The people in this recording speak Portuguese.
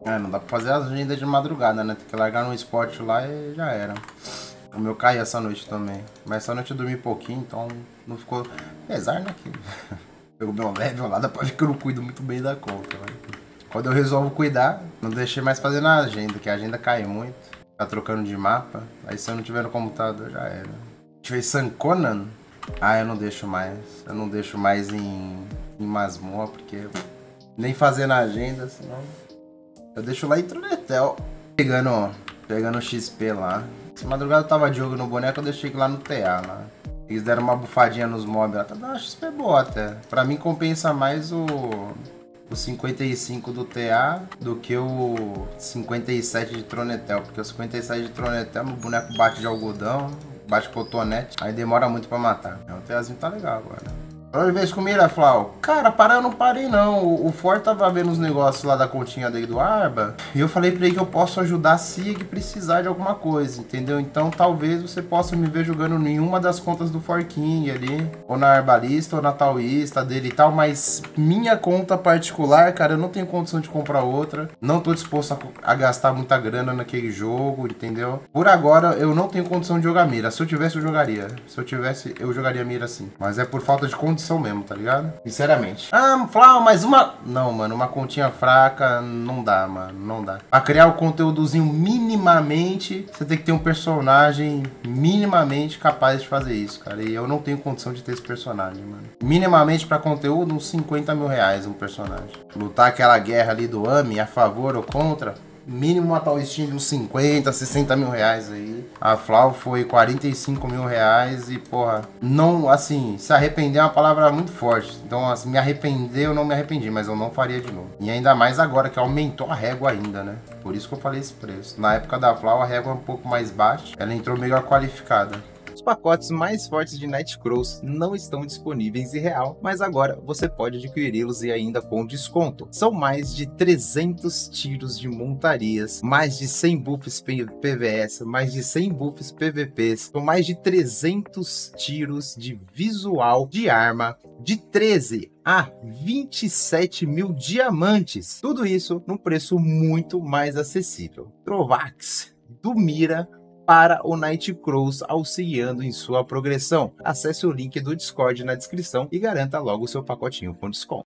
É, não dá pra fazer agenda de madrugada, né? Tem que largar no esporte lá e já era. O meu caiu essa noite também. Mas essa noite eu dormi pouquinho, então não ficou. Apesar, né? Que pegou meu level lá, dá pra ver que eu não cuido muito bem da conta, né? Quando eu resolvo cuidar, não deixei mais fazer na agenda, que a agenda cai muito. Tá trocando de mapa. Aí se eu não tiver no computador, já era. Deixa eu ver, Sankonan? Ah, eu não deixo mais. Eu não deixo mais em Masmorra, porque nem fazer na agenda, senão. Eu deixo lá em Tronetel. Pegando XP lá. Essa madrugada eu tava de jogo no boneco, eu deixei lá no TA lá. Eles deram uma bufadinha nos mobs lá. Tá dando uma XP boa até. Pra mim compensa mais o 55 do TA do que o 57 de Tronetel. Porque o 57 de Tronetel, meu boneco bate de algodão, bate cotonete, aí demora muito pra matar. O TAzinho tá legal agora. Toda vez com o Miraflau, cara, parar eu não parei não. O Ford tava vendo os negócios lá da continha dele do Arba. E eu falei pra ele que eu posso ajudar se ele precisar de alguma coisa, entendeu? Então talvez você possa me ver jogando nenhuma das contas do Forking ali. Ou na Arbalista, ou na Taoísta dele e tal. Mas minha conta particular, cara, eu não tenho condição de comprar outra. Não tô disposto a gastar muita grana naquele jogo, entendeu? Por agora eu não tenho condição de jogar mira. Se eu tivesse, eu jogaria. Se eu tivesse, eu jogaria mira sim. Mas é por falta de condição mesmo, tá ligado? Sinceramente. Ah, Flau, mas uma... Não, mano, uma continha fraca não dá, mano, não dá. Pra criar o conteúdozinho minimamente, você tem que ter um personagem minimamente capaz de fazer isso, cara. E eu não tenho condição de ter esse personagem, mano. Minimamente pra conteúdo, uns 50 mil reais um personagem. Lutar aquela guerra ali do AMI, a favor ou contra... Mínimo uma tal Steam de uns 50, 60 mil reais aí. A Flau foi 45 mil reais e, porra, não, assim, se arrepender é uma palavra muito forte. Então, assim, me arrepender, eu não me arrependi, mas eu não faria de novo. E ainda mais agora que aumentou a régua ainda, né? Por isso que eu falei esse preço. Na época da Flau, a régua é um pouco mais baixa. Ela entrou melhor qualificada. Os pacotes mais fortes de Nightcrawls não estão disponíveis em real, mas agora você pode adquiri-los e ainda com desconto. São mais de 300 tiros de montarias, mais de 100 buffs PVS, mais de 100 buffs PVPs, são mais de 300 tiros de visual de arma, de 13 a 27 mil diamantes. Tudo isso num preço muito mais acessível. Trovax, do Mira, para o Nightcrawls, auxiliando em sua progressão. Acesse o link do Discord na descrição e garanta logo o seu pacotinho com desconto.